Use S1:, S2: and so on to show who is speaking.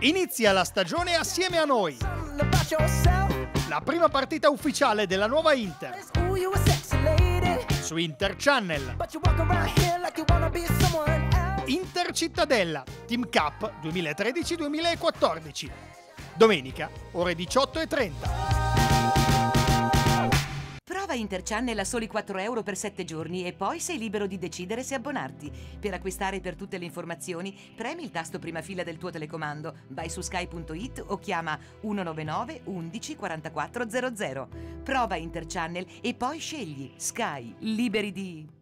S1: Inizia la stagione assieme a noi. La prima partita ufficiale della nuova Inter. Su Inter Channel. Inter Cittadella, Team Cup 2013-2014. Domenica, ore 18:30.
S2: Prova Inter Channel a soli 4 euro per 7 giorni e poi sei libero di decidere se abbonarti. Per acquistare per tutte le informazioni, premi il tasto prima fila del tuo telecomando, vai su sky.it o chiama 199 11 44 00. Prova Inter Channel e poi scegli Sky, liberi di...